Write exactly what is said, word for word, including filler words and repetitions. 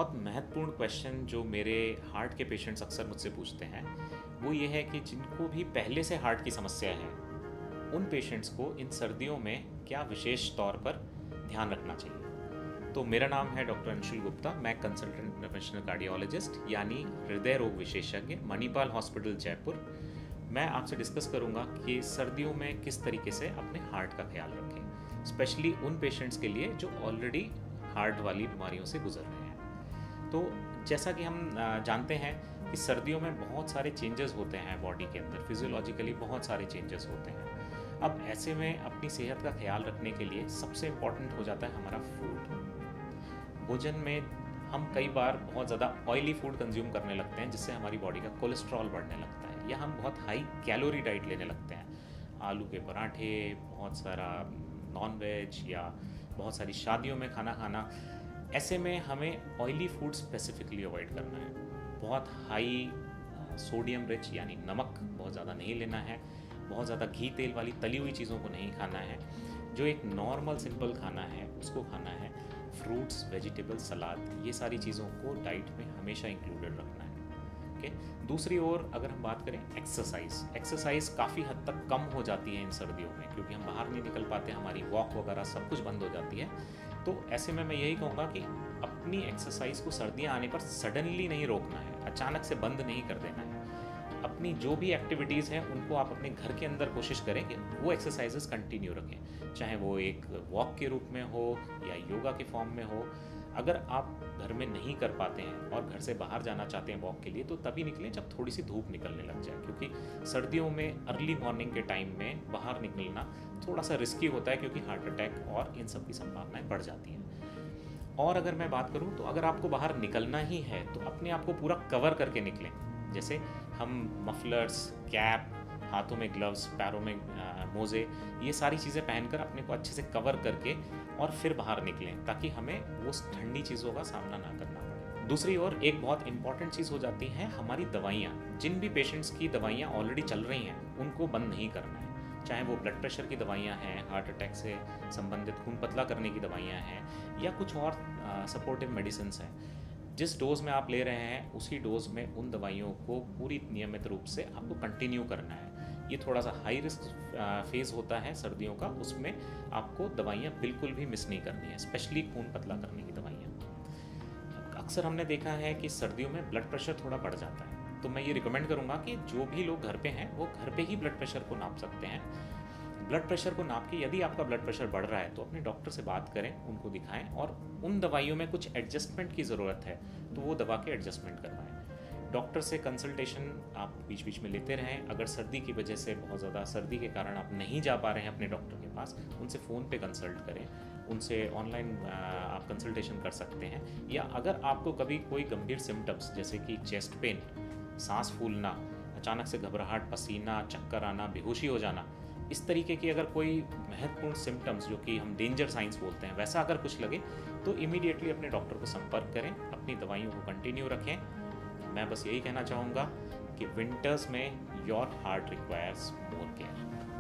बहुत महत्वपूर्ण क्वेश्चन जो मेरे हार्ट के पेशेंट्स अक्सर मुझसे पूछते हैं वो ये है कि जिनको भी पहले से हार्ट की समस्या है उन पेशेंट्स को इन सर्दियों में क्या विशेष तौर पर ध्यान रखना चाहिए। तो मेरा नाम है डॉक्टर अंशुल गुप्ता, मैं कंसल्टेंट इंटरवेंशनल कार्डियोलॉजिस्ट यानी हृदय रोग विशेषज्ञ मणिपाल हॉस्पिटल जयपुर। मैं आपसे डिस्कस करूंगा कि सर्दियों में किस तरीके से अपने हार्ट का ख्याल रखें, स्पेशली उन पेशेंट्स के लिए जो ऑलरेडी हार्ट वाली बीमारियों से गुजर रहे हैं। तो जैसा कि हम जानते हैं कि सर्दियों में बहुत सारे चेंजेस होते हैं बॉडी के अंदर, फिजियोलॉजिकली बहुत सारे चेंजेस होते हैं। अब ऐसे में अपनी सेहत का ख्याल रखने के लिए सबसे इम्पॉर्टेंट हो जाता है हमारा फूड। भोजन में हम कई बार बहुत ज़्यादा ऑयली फूड कंज्यूम करने लगते हैं जिससे हमारी बॉडी का कोलेस्ट्रॉल बढ़ने लगता है, या हम बहुत हाई कैलोरी डाइट लेने लगते हैं। आलू के पराठे, बहुत सारा नॉन वेज या बहुत सारी शादियों में खाना खाना। ऐसे में हमें ऑयली फूड स्पेसिफिकली अवॉइड करना है। बहुत हाई सोडियम रिच यानी नमक बहुत ज़्यादा नहीं लेना है। बहुत ज़्यादा घी तेल वाली तली हुई चीज़ों को नहीं खाना है। जो एक नॉर्मल सिंपल खाना है उसको खाना है। फ्रूट्स, वेजिटेबल, सलाद, ये सारी चीज़ों को डाइट में हमेशा इंक्लूडेड रखना है। ओके, दूसरी ओर अगर हम बात करें एक्सरसाइज एक्सरसाइज काफ़ी हद तक कम हो जाती है इन सर्दियों में, क्योंकि हम बाहर नहीं निकल पाते, हमारी वॉक वगैरह सब कुछ बंद हो जाती है। तो ऐसे में मैं यही कहूँगा कि अपनी एक्सरसाइज को सर्दियाँ आने पर सडनली नहीं रोकना है, अचानक से बंद नहीं कर देना है। अपनी जो भी एक्टिविटीज़ हैं उनको आप अपने घर के अंदर कोशिश करें कि वो एक्सरसाइजेस कंटिन्यू रखें, चाहे वो एक वॉक के रूप में हो या योगा के फॉर्म में हो। अगर आप घर में नहीं कर पाते हैं और घर से बाहर जाना चाहते हैं वॉक के लिए, तो तभी निकलें जब थोड़ी सी धूप निकलने लग जाए, क्योंकि सर्दियों में अर्ली मॉर्निंग के टाइम में बाहर निकलना थोड़ा सा रिस्की होता है, क्योंकि हार्ट अटैक और इन सब की संभावनाएं बढ़ जाती हैं। और अगर मैं बात करूं तो अगर आपको बाहर निकलना ही है तो अपने आप को पूरा कवर करके निकलें। जैसे हम मफलर्स, कैप, हाथों में ग्लव्स, पैरों में मोज़े, ये सारी चीज़ें पहनकर अपने को अच्छे से कवर करके और फिर बाहर निकलें, ताकि हमें वो ठंडी चीज़ों का सामना ना करना पड़े। दूसरी ओर एक बहुत इंपॉर्टेंट चीज़ हो जाती है हमारी दवाइयाँ। जिन भी पेशेंट्स की दवाइयाँ ऑलरेडी चल रही हैं उनको बंद नहीं करना है, चाहे वो ब्लड प्रेशर की दवाइयाँ हैं, हार्ट अटैक से संबंधित खून पतला करने की दवाइयाँ हैं, या कुछ और सपोर्टिव मेडिसिन्स हैं। जिस डोज़ में आप ले रहे हैं उसी डोज़ में उन दवाइयों को पूरी नियमित रूप से आपको कंटिन्यू करना है। ये थोड़ा सा हाई रिस्क फेज़ होता है सर्दियों का, उसमें आपको दवाइयाँ बिल्कुल भी मिस नहीं करनी है, स्पेशली खून पतला करने की दवाइयाँ। अक्सर हमने देखा है कि सर्दियों में ब्लड प्रेशर थोड़ा बढ़ जाता है, तो मैं ये रिकमेंड करूँगा कि जो भी लोग घर पे हैं वो घर पे ही ब्लड प्रेशर को नाप सकते हैं। ब्लड प्रेशर को नाप के यदि आपका ब्लड प्रेशर बढ़ रहा है तो अपने डॉक्टर से बात करें, उनको दिखाएं, और उन दवाइयों में कुछ एडजस्टमेंट की ज़रूरत है तो वो दवा के एडजस्टमेंट करवाएं। डॉक्टर से कंसल्टेशन आप बीच बीच में लेते रहें। अगर सर्दी की वजह से बहुत ज़्यादा सर्दी के कारण आप नहीं जा पा रहे हैं अपने डॉक्टर के पास, उनसे फ़ोन पे कंसल्ट करें, उनसे ऑनलाइन आप कंसल्टेशन कर सकते हैं। या अगर आपको कभी कोई गंभीर सिम्टम्स जैसे कि चेस्ट पेन, सांस फूलना, अचानक से घबराहट, पसीना, चक्कर आना, बेहोशी हो जाना, इस तरीके की अगर कोई महत्वपूर्ण सिम्टम्स जो कि हम डेंजर साइंस बोलते हैं, वैसा अगर कुछ लगे तो इमीडिएटली अपने डॉक्टर को संपर्क करें, अपनी दवाइयों को कंटिन्यू रखें। मैं बस यही कहना चाहूँगा कि विंटर्स में your heart requires more care.